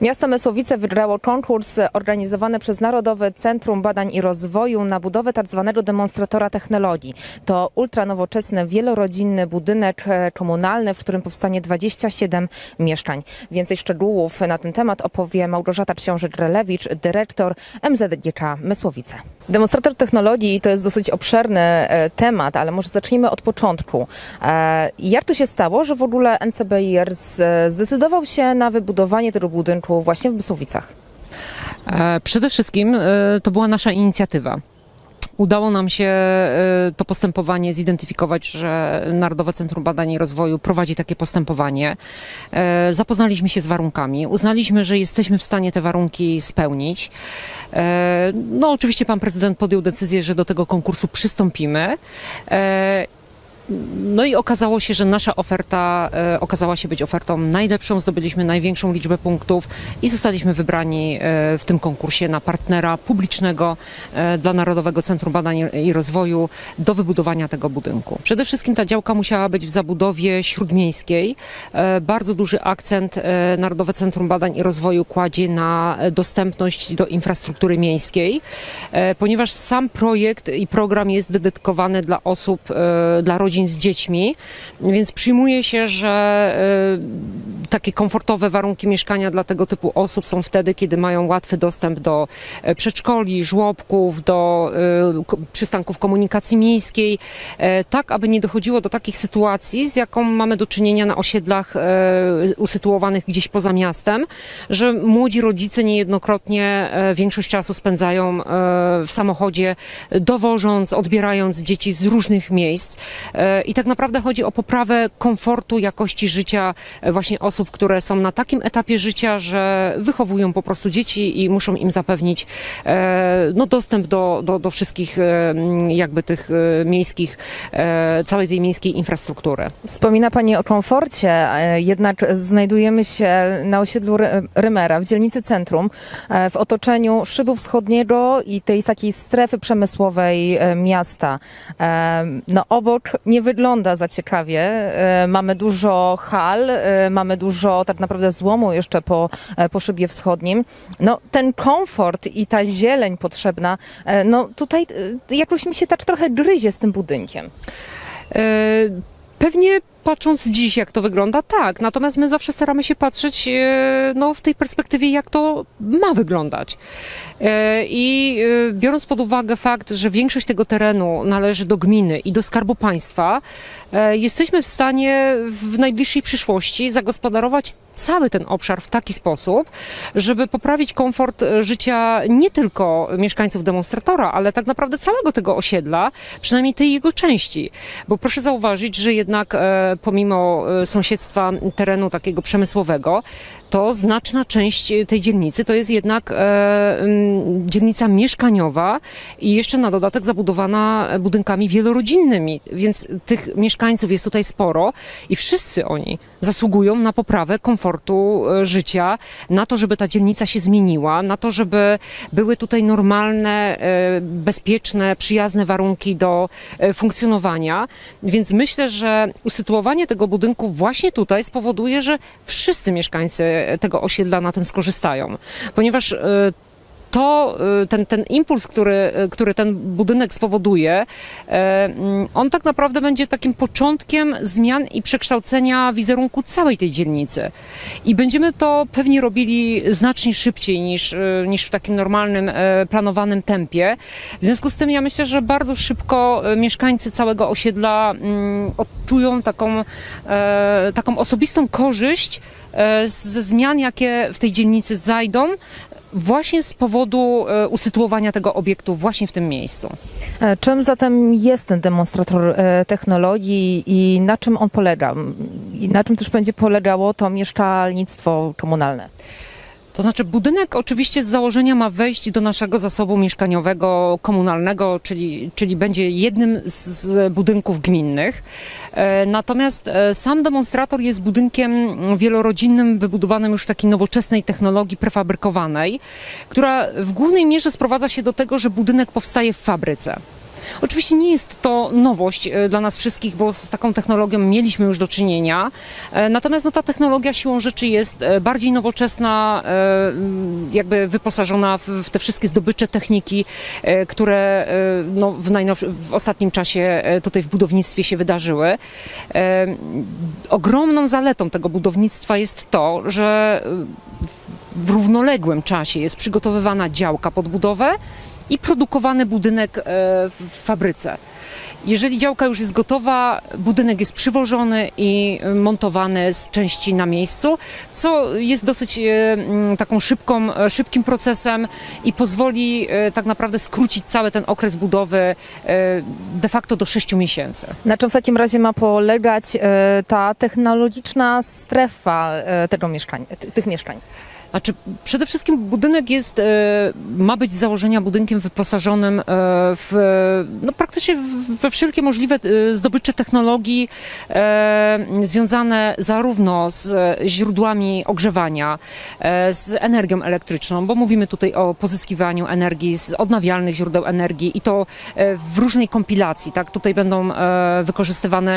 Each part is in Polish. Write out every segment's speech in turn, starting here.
Miasto Mysłowice wygrało konkurs organizowany przez Narodowe Centrum Badań i Rozwoju na budowę tzw. demonstratora technologii. To ultranowoczesny, wielorodzinny budynek komunalny, w którym powstanie 27 mieszkań. Więcej szczegółów na ten temat opowie Małgorzata Książek-Relewicz, dyrektor MZGK Mysłowice. Demonstrator technologii to jest dosyć obszerny temat, ale może zacznijmy od początku. Jak to się stało, że w ogóle NCBIR zdecydował się na wybudowanie tego budynku właśnie w Mysłowicach? Przede wszystkim to była nasza inicjatywa. Udało nam się to postępowanie zidentyfikować, że Narodowe Centrum Badań i Rozwoju prowadzi takie postępowanie. Zapoznaliśmy się z warunkami, uznaliśmy, że jesteśmy w stanie te warunki spełnić. No oczywiście pan prezydent podjął decyzję, że do tego konkursu przystąpimy. No i okazało się, że nasza oferta okazała się być ofertą najlepszą, zdobyliśmy największą liczbę punktów i zostaliśmy wybrani w tym konkursie na partnera publicznego dla Narodowego Centrum Badań i Rozwoju do wybudowania tego budynku. Przede wszystkim ta działka musiała być w zabudowie śródmiejskiej. Bardzo duży akcent Narodowe Centrum Badań i Rozwoju kładzie na dostępność do infrastruktury miejskiej, ponieważ sam projekt i program jest dedykowany dla osób, dla rodzin z dziećmi, więc przyjmuje się, że takie komfortowe warunki mieszkania dla tego typu osób są wtedy, kiedy mają łatwy dostęp do przedszkoli, żłobków, do przystanków komunikacji miejskiej, tak aby nie dochodziło do takich sytuacji, z jaką mamy do czynienia na osiedlach usytuowanych gdzieś poza miastem, że młodzi rodzice niejednokrotnie większość czasu spędzają w samochodzie, dowożąc, odbierając dzieci z różnych miejsc. I tak naprawdę chodzi o poprawę komfortu, jakości życia właśnie osób, które są na takim etapie życia, że wychowują po prostu dzieci i muszą im zapewnić no, dostęp do wszystkich jakby tych miejskich, całej tej miejskiej infrastruktury. Wspomina Pani o komforcie, jednak znajdujemy się na osiedlu Rymera w dzielnicy Centrum, w otoczeniu Szybu Wschodniego i tej takiej strefy przemysłowej miasta. No obok nie wygląda za ciekawie. Mamy dużo hal, mamy dużo tak naprawdę złomu jeszcze po Szybie Wschodnim. No ten komfort i ta zieleń potrzebna, no tutaj jakoś mi się tak trochę gryzie z tym budynkiem. Pewnie patrząc dziś, jak to wygląda, tak. Natomiast my zawsze staramy się patrzeć no, w tej perspektywie, jak to ma wyglądać. I biorąc pod uwagę fakt, że większość tego terenu należy do gminy i do Skarbu Państwa, jesteśmy w stanie w najbliższej przyszłości zagospodarować cały ten obszar w taki sposób, żeby poprawić komfort życia nie tylko mieszkańców demonstratora, ale tak naprawdę całego tego osiedla, przynajmniej tej jego części. Bo proszę zauważyć, że jednak pomimo sąsiedztwa terenu takiego przemysłowego, to znaczna część tej dzielnicy to jest jednak dzielnica mieszkaniowa i jeszcze na dodatek zabudowana budynkami wielorodzinnymi, więc tych mieszkańców jest tutaj sporo i wszyscy oni zasługują na poprawę komfortu życia, na to, żeby ta dzielnica się zmieniła, na to, żeby były tutaj normalne, bezpieczne, przyjazne warunki do funkcjonowania, więc myślę, że usytuowanie tego budynku właśnie tutaj spowoduje, że wszyscy mieszkańcy tego osiedla na tym skorzystają, ponieważ ten impuls, który ten budynek spowoduje, on tak naprawdę będzie takim początkiem zmian i przekształcenia wizerunku całej tej dzielnicy. I będziemy to pewnie robili znacznie szybciej niż w takim normalnym, planowanym tempie. W związku z tym ja myślę, że bardzo szybko mieszkańcy całego osiedla odczują taką osobistą korzyść ze zmian, jakie w tej dzielnicy zajdą, właśnie z powodu usytuowania tego obiektu właśnie w tym miejscu. Czym zatem jest ten demonstrator technologii i na czym on polega? I na czym też będzie polegało to mieszkalnictwo komunalne? To znaczy budynek oczywiście z założenia ma wejść do naszego zasobu mieszkaniowego, komunalnego, czyli będzie jednym z budynków gminnych. Natomiast sam demonstrator jest budynkiem wielorodzinnym, wybudowanym już w takiej nowoczesnej technologii prefabrykowanej, która w głównej mierze sprowadza się do tego, że budynek powstaje w fabryce. Oczywiście nie jest to nowość dla nas wszystkich, bo z taką technologią mieliśmy już do czynienia. Natomiast no, ta technologia siłą rzeczy jest bardziej nowoczesna, jakby wyposażona w te wszystkie zdobycze techniki, które no, w ostatnim czasie tutaj w budownictwie się wydarzyły. Ogromną zaletą tego budownictwa jest to, że w równoległym czasie jest przygotowywana działka pod budowę i produkowany budynek w fabryce. Jeżeli działka już jest gotowa, budynek jest przywożony i montowany z części na miejscu, co jest dosyć taką szybkim procesem i pozwoli tak naprawdę skrócić cały ten okres budowy de facto do 6 miesięcy. Na czym w takim razie ma polegać ta technologiczna strefa tych mieszkań? Znaczy, przede wszystkim budynek ma być z założenia budynkiem wyposażonym no, praktycznie we wszelkie możliwe zdobycze technologii związane zarówno z źródłami ogrzewania, z energią elektryczną, bo mówimy tutaj o pozyskiwaniu energii z odnawialnych źródeł energii i to w różnej kompilacji, tak? Tutaj będą wykorzystywane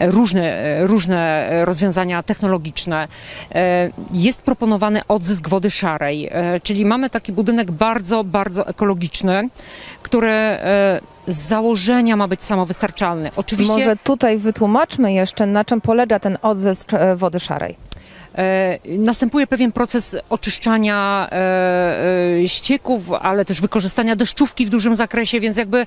różne rozwiązania technologiczne. Jest proponowany odzysk wody szarej, czyli mamy taki budynek bardzo, bardzo ekologiczny, który z założenia ma być samowystarczalny. Oczywiście może tutaj wytłumaczmy jeszcze, na czym polega ten odzysk wody szarej. Następuje pewien proces oczyszczania ścieków, ale też wykorzystania deszczówki w dużym zakresie, więc jakby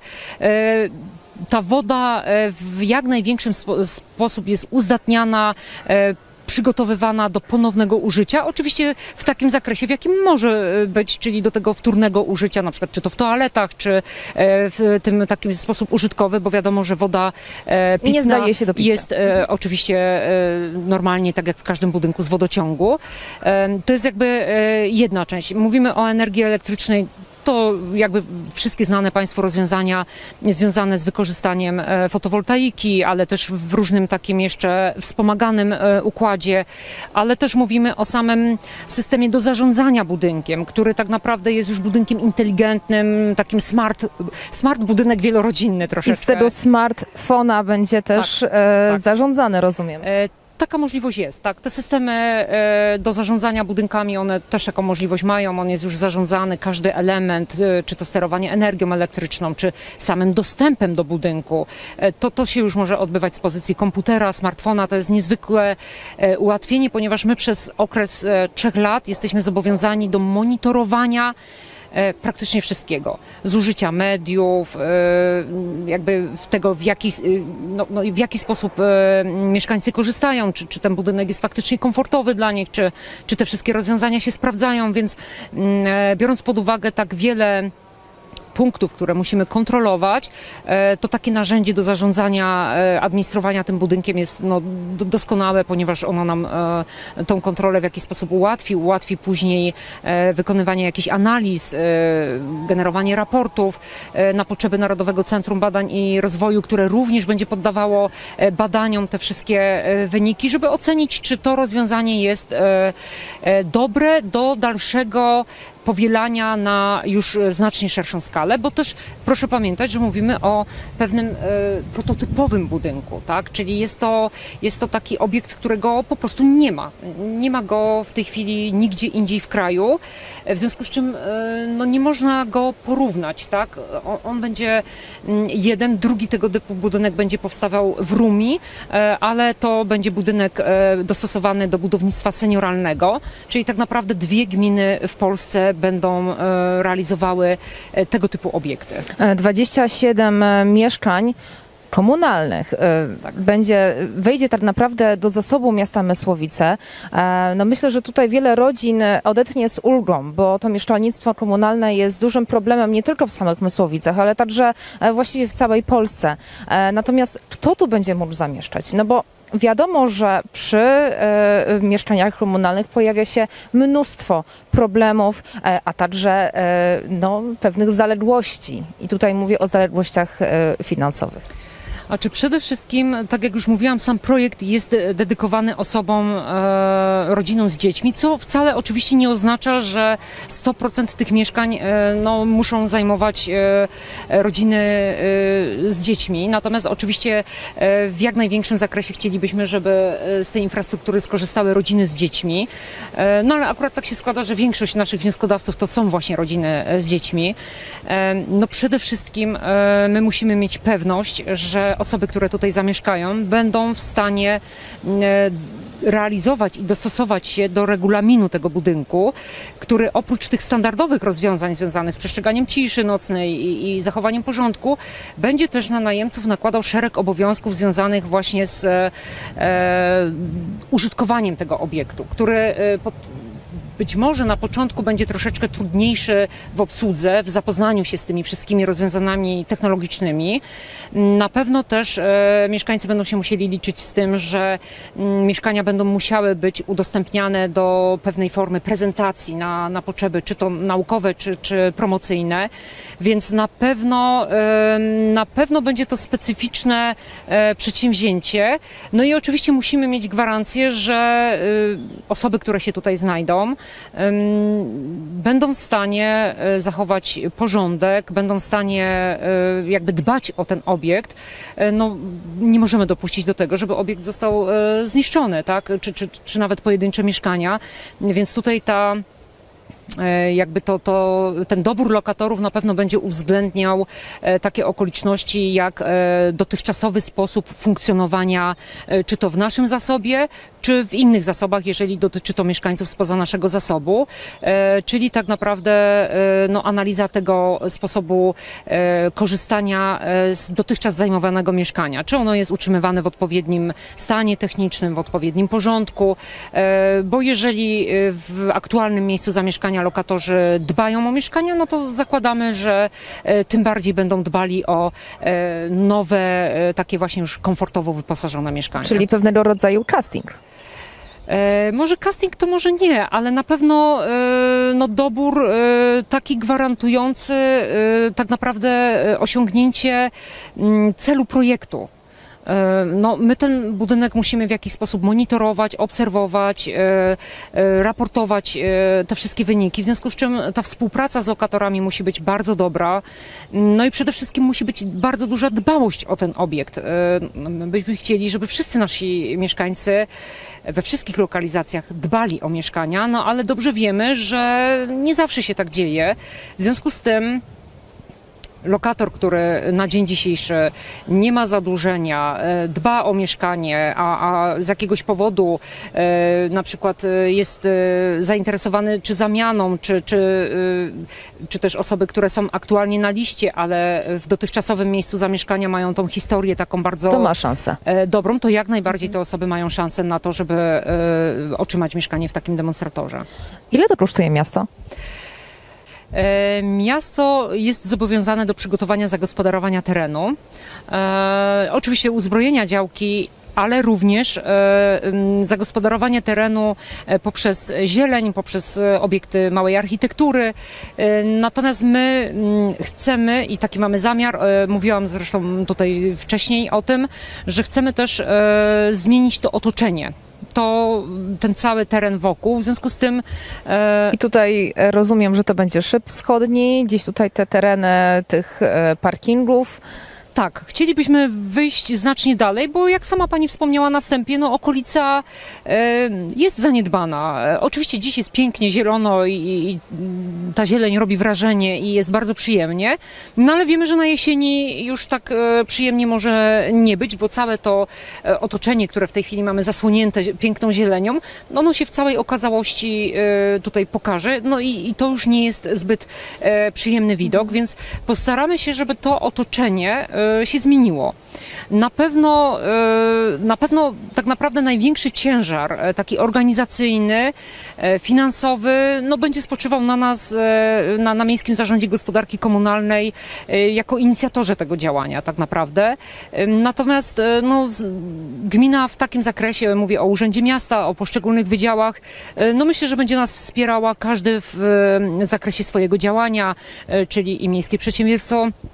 ta woda w jak największym sposób jest uzdatniana, przygotowywana do ponownego użycia, oczywiście w takim zakresie, w jakim może być, czyli do tego wtórnego użycia, na przykład czy to w toaletach, czy w tym takim sposób użytkowy, bo wiadomo, że woda pitna nie zdaje się do picia. Jest oczywiście normalnie, tak jak w każdym budynku z wodociągu. To jest jakby jedna część. Mówimy o energii elektrycznej. To jakby wszystkie znane Państwu rozwiązania związane z wykorzystaniem fotowoltaiki, ale też w różnym takim jeszcze wspomaganym układzie, ale też mówimy o samym systemie do zarządzania budynkiem, który tak naprawdę jest już budynkiem inteligentnym, takim smart budynek wielorodzinny troszeczkę. I z tego smartfona będzie też tak. zarządzany, rozumiem. Taka możliwość jest, tak. Te systemy do zarządzania budynkami, one też taką możliwość mają. On jest już zarządzany, każdy element, czy to sterowanie energią elektryczną, czy samym dostępem do budynku. To się już może odbywać z pozycji komputera, smartfona. To jest niezwykłe ułatwienie, ponieważ my przez okres 3 lat jesteśmy zobowiązani do monitorowania praktycznie wszystkiego. Zużycia mediów, jakby tego, w jaki sposób mieszkańcy korzystają, czy ten budynek jest faktycznie komfortowy dla nich, czy te wszystkie rozwiązania się sprawdzają, więc biorąc pod uwagę tak wiele punktów, które musimy kontrolować, to takie narzędzie do zarządzania, administrowania tym budynkiem jest no, doskonałe, ponieważ ono nam tą kontrolę w jakiś sposób ułatwi później wykonywanie jakichś analiz, generowanie raportów na potrzeby Narodowego Centrum Badań i Rozwoju, które również będzie poddawało badaniom te wszystkie wyniki, żeby ocenić, czy to rozwiązanie jest dobre do dalszego powielania na już znacznie szerszą skalę, bo też proszę pamiętać, że mówimy o pewnym prototypowym budynku, tak? Czyli jest to taki obiekt, którego po prostu nie ma. Nie ma go w tej chwili nigdzie indziej w kraju, w związku z czym no, nie można go porównać, tak? On będzie drugi tego typu budynek będzie powstawał w Rumi, ale to będzie budynek dostosowany do budownictwa senioralnego, czyli tak naprawdę 2 gminy w Polsce będą realizowały tego typu obiekty. 27 mieszkań komunalnych wejdzie tak naprawdę do zasobu miasta Mysłowice. No myślę, że tutaj wiele rodzin odetchnie z ulgą, bo to mieszkalnictwo komunalne jest dużym problemem nie tylko w samych Mysłowicach, ale także właściwie w całej Polsce. Natomiast kto tu będzie mógł zamieszkać? No bo wiadomo, że przy mieszkaniach komunalnych pojawia się mnóstwo problemów, a także no, pewnych zaległości. I tutaj mówię o zaległościach finansowych. A czy przede wszystkim, tak jak już mówiłam, sam projekt jest dedykowany osobom, rodzinom z dziećmi, co wcale oczywiście nie oznacza, że 100% tych mieszkań no, muszą zajmować rodziny z dziećmi. Natomiast oczywiście w jak największym zakresie chcielibyśmy, żeby z tej infrastruktury skorzystały rodziny z dziećmi. No ale akurat tak się składa, że większość naszych wnioskodawców to są właśnie rodziny z dziećmi. No przede wszystkim my musimy mieć pewność, że osoby, które tutaj zamieszkają, będą w stanie realizować i dostosować się do regulaminu tego budynku, który oprócz tych standardowych rozwiązań związanych z przestrzeganiem ciszy nocnej i zachowaniem porządku, będzie też na najemców nakładał szereg obowiązków związanych właśnie z użytkowaniem tego obiektu, który być może na początku będzie troszeczkę trudniejszy w obsłudze, w zapoznaniu się z tymi wszystkimi rozwiązaniami technologicznymi. Na pewno też mieszkańcy będą się musieli liczyć z tym, że mieszkania będą musiały być udostępniane do pewnej formy prezentacji na potrzeby, czy to naukowe, czy promocyjne, więc na pewno będzie to specyficzne przedsięwzięcie. No i oczywiście musimy mieć gwarancję, że osoby, które się tutaj znajdą, będą w stanie zachować porządek, będą w stanie jakby dbać o ten obiekt. No, nie możemy dopuścić do tego, żeby obiekt został zniszczony, tak? Czy nawet pojedyncze mieszkania, więc tutaj jakby ten dobór lokatorów na pewno będzie uwzględniał takie okoliczności jak dotychczasowy sposób funkcjonowania, czy to w naszym zasobie, czy w innych zasobach, jeżeli dotyczy to mieszkańców spoza naszego zasobu, czyli tak naprawdę no, analiza tego sposobu korzystania z dotychczas zajmowanego mieszkania. Czy ono jest utrzymywane w odpowiednim stanie technicznym, w odpowiednim porządku, bo jeżeli w aktualnym miejscu zamieszkania lokatorzy dbają o mieszkania, no to zakładamy, że tym bardziej będą dbali o nowe, takie właśnie już komfortowo wyposażone mieszkania. Czyli pewnego rodzaju casting. Może casting to może nie, ale na pewno no, dobór taki gwarantujący tak naprawdę osiągnięcie celu projektu. No, my ten budynek musimy w jakiś sposób monitorować, obserwować, raportować te wszystkie wyniki, w związku z czym ta współpraca z lokatorami musi być bardzo dobra. No i przede wszystkim musi być bardzo duża dbałość o ten obiekt. Byśmy chcieli, żeby wszyscy nasi mieszkańcy we wszystkich lokalizacjach dbali o mieszkania, no ale dobrze wiemy, że nie zawsze się tak dzieje. W związku z tym lokator, który na dzień dzisiejszy nie ma zadłużenia, dba o mieszkanie, a z jakiegoś powodu na przykład jest zainteresowany czy zamianą, czy też osoby, które są aktualnie na liście, ale w dotychczasowym miejscu zamieszkania mają tą historię taką bardzo To ma szansę. dobrą, to jak najbardziej te osoby mają szansę na to, żeby otrzymać mieszkanie w takim demonstratorze. Ile to kosztuje miasto? Miasto jest zobowiązane do przygotowania zagospodarowania terenu, oczywiście uzbrojenia działki, ale również zagospodarowanie terenu poprzez zieleń, poprzez obiekty małej architektury. Natomiast my chcemy i taki mamy zamiar, mówiłam zresztą tutaj wcześniej o tym, że chcemy też zmienić to otoczenie. Ten cały teren wokół, w związku z tym... I tutaj rozumiem, że to będzie szyb wschodni, gdzieś tutaj te tereny tych parkingów. Tak, chcielibyśmy wyjść znacznie dalej, bo jak sama pani wspomniała na wstępie, no okolica jest zaniedbana. Oczywiście dziś jest pięknie, zielono i ta zieleń robi wrażenie i jest bardzo przyjemnie, no ale wiemy, że na jesieni już tak przyjemnie może nie być, bo całe to otoczenie, które w tej chwili mamy zasłonięte piękną zielenią, no ono się w całej okazałości tutaj pokaże, no i to już nie jest zbyt przyjemny widok, więc postaramy się, żeby to otoczenie się zmieniło. Na pewno tak naprawdę największy ciężar taki organizacyjny, finansowy, no będzie spoczywał na nas, na Miejskim Zarządzie Gospodarki Komunalnej jako inicjatorze tego działania tak naprawdę. Natomiast no, gmina w takim zakresie, mówię o Urzędzie Miasta, o poszczególnych wydziałach, no myślę, że będzie nas wspierała każdy w zakresie swojego działania, czyli i Miejskie Przedsiębiorstwo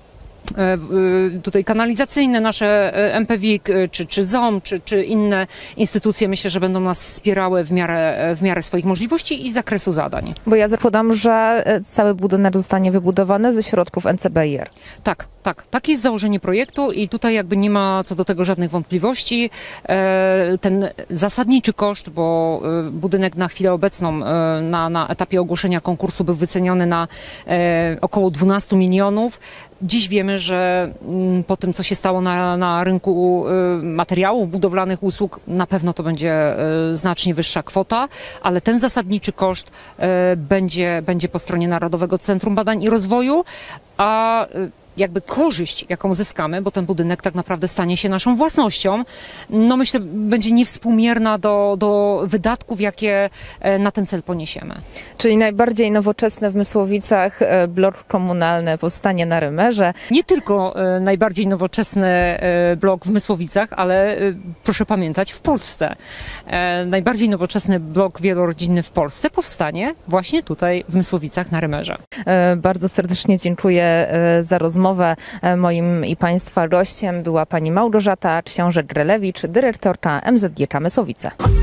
tutaj kanalizacyjne, nasze MPWiK, czy ZOM, czy inne instytucje, myślę, że będą nas wspierały w miarę swoich możliwości i zakresu zadań. Bo ja zakładam, że cały budynek zostanie wybudowany ze środków NCBR. Tak. Takie jest założenie projektu i tutaj jakby nie ma co do tego żadnych wątpliwości. Ten zasadniczy koszt, bo budynek na chwilę obecną na etapie ogłoszenia konkursu był wyceniony na około 12 milionów. Dziś wiemy, że po tym, co się stało na rynku materiałów budowlanych, usług, na pewno to będzie znacznie wyższa kwota, ale ten zasadniczy koszt będzie po stronie Narodowego Centrum Badań i Rozwoju, a jakby korzyść, jaką uzyskamy, bo ten budynek tak naprawdę stanie się naszą własnością, no myślę, będzie niewspółmierna do wydatków, jakie na ten cel poniesiemy. Czyli najbardziej nowoczesny w Mysłowicach blok komunalny powstanie na Rymerze. Nie tylko najbardziej nowoczesny blok w Mysłowicach, ale proszę pamiętać, w Polsce. Najbardziej nowoczesny blok wielorodzinny w Polsce powstanie właśnie tutaj w Mysłowicach na Rymerze. Bardzo serdecznie dziękuję za rozmowę. Moim i Państwa gościem była pani Małgorzata Książek-Grelewicz, dyrektorka MZGK Mysłowice.